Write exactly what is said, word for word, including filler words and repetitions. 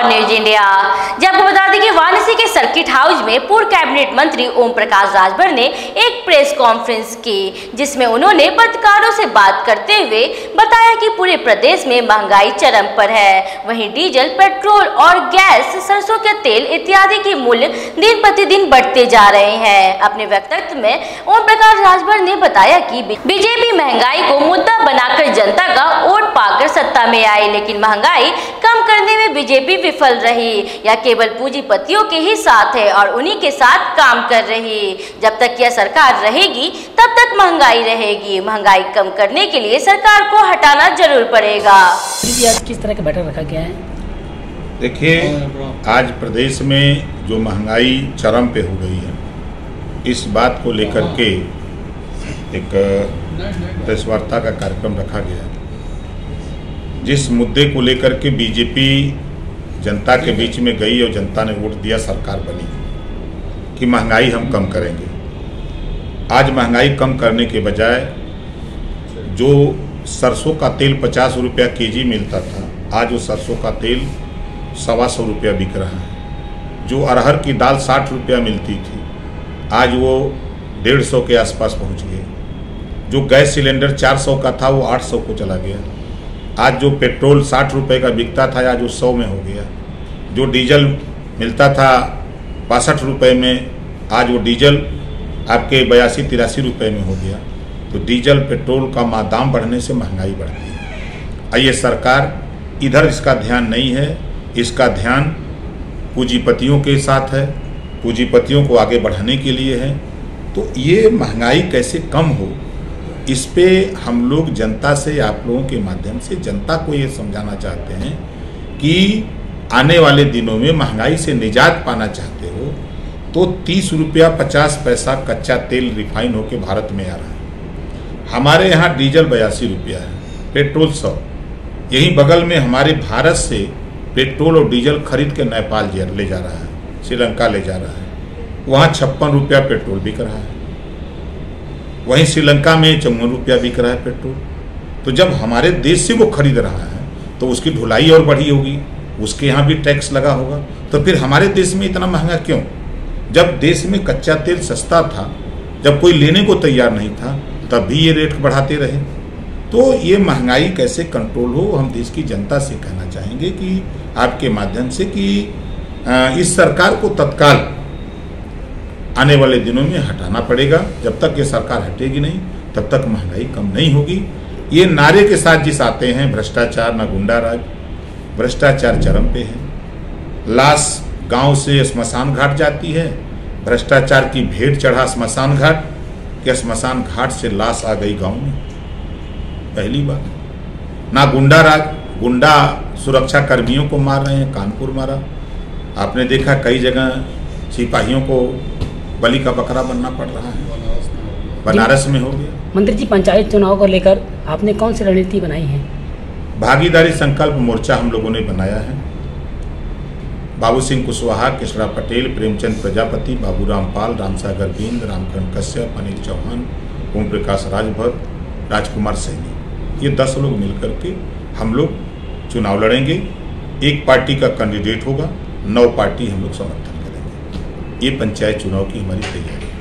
News India. जब आपको बता दें कि वाराणसी के सर्किट हाउस में पूर्व कैबिनेट मंत्री ओम प्रकाश राजभर ने एक प्रेस कॉन्फ्रेंस की, जिसमें उन्होंने पत्रकारों से बात करते हुए बताया कि पूरे प्रदेश में महंगाई चरम पर है। वहीं डीजल, पेट्रोल और गैस, सरसों के तेल इत्यादि के मूल्य दिन प्रतिदिन बढ़ते जा रहे हैं। अपने वक्तव्य में ओम प्रकाश राजभर ने बताया कि बीजेपी महंगाई को मुद्दा बनाकर जनता का वोट पाकर सत्ता में आई, लेकिन महंगाई कम करने में बीजेपी विफल रही। यह केवल पूंजीपतियों के ही साथ है और उन्हीं के साथ काम कर रही। जब तक यह सरकार रहेगी तब तक महंगाई रहेगी। महंगाई कम करने के लिए सरकार को हटाना जरूर पड़ेगा। आज किस तरह का बैठक रखा गया है? देखिए, आज प्रदेश में जो महंगाई चरम पे हो गई है, इस बात को लेकर के एक प्रेस वार्ता का कार्यक्रम रखा गया है। जिस मुद्दे को लेकर के बीजेपी जनता के बीच में गई और जनता ने वोट दिया, सरकार बनी कि महंगाई हम कम करेंगे। आज महंगाई कम करने के बजाय जो सरसों का तेल पचास रुपया केजी मिलता था, आज वो सरसों का तेल सवा सौ रुपया बिक रहा है। जो अरहर की दाल साठ रुपया मिलती थी, आज वो डेढ़ सौ के आसपास पहुंच गए। जो गैस सिलेंडर चार सौ का था, वो आठ सौ को चला गया। आज जो पेट्रोल साठ रुपये का बिकता था, आज वो सौ में हो गया। जो डीजल मिलता था बासठ रुपये में, आज वो डीजल आपके बयासी तिरासी रुपये में हो गया। तो डीजल पेट्रोल का दाम बढ़ने से महंगाई बढ़ती है। और ये सरकार इधर इसका ध्यान नहीं है, इसका ध्यान पूंजीपतियों के साथ है, पूंजीपतियों को आगे बढ़ाने के लिए है। तो ये महंगाई कैसे कम हो, इस पे हम लोग जनता से, आप लोगों के माध्यम से जनता को ये समझाना चाहते हैं कि आने वाले दिनों में महंगाई से निजात पाना चाहते हो तो तीस रुपया पचास पैसा कच्चा तेल रिफाइन होकर भारत में आ रहा है। हमारे यहाँ डीजल बयासी रुपया है, पेट्रोल सौ। यहीं बगल में हमारे भारत से पेट्रोल और डीजल खरीद के नेपाल ले जा रहा है, श्रीलंका ले जा रहा है। वहाँ छप्पन रुपया पेट्रोल बिक रहा है, वहीं श्रीलंका में चौवन रुपया बिक रहा है पेट्रोल। तो जब हमारे देश से वो खरीद रहा है तो उसकी ढुलाई और बढ़ी होगी, उसके यहाँ भी टैक्स लगा होगा। तो फिर हमारे देश में इतना महंगा क्यों? जब देश में कच्चा तेल सस्ता था, जब कोई लेने को तैयार नहीं था, तब भी ये रेट बढ़ाते रहे। तो ये महंगाई कैसे कंट्रोल हो, हम देश की जनता से कहना चाहेंगे कि आपके माध्यम से कि इस सरकार को तत्काल आने वाले दिनों में हटाना पड़ेगा। जब तक ये सरकार हटेगी नहीं, तब तक महंगाई कम नहीं होगी। ये नारे के साथ जिस आते हैं, भ्रष्टाचार न गुंडा राज, भ्रष्टाचार चरम पे है। लाश गांव से स्मशान घाट जाती है, भ्रष्टाचार की भेंट चढ़ा स्मशान घाट, कि स्मशान घाट से लाश आ गई गांव में। पहली बात ना गुंडा राज, गुंडा सुरक्षा कर्मियों को मार रहे हैं। कानपुर मारा, आपने देखा कई जगह सिपाहियों को बलि का बकरा बनना पड़ रहा है, बनारस में हो गया। मंत्री जी, पंचायत चुनाव को लेकर आपने कौन सी रणनीति बनाई है? भागीदारी संकल्प मोर्चा हम लोगों ने बनाया है। बाबू सिंह कुशवाहा, केशरा पटेल, प्रेमचंद प्रजापति, बाबूराम पाल, रामसागर बिंद, रामकरण कश्यप, अनिल चौहान, ओम प्रकाश राजभर, राजकुमार सैनी, ये दस लोग मिलकर के हम लोग चुनाव लड़ेंगे। एक पार्टी का कैंडिडेट होगा, नौ पार्टी हम लोग समर्थन करेंगे। ये पंचायत चुनाव की हमारी तैयारी है।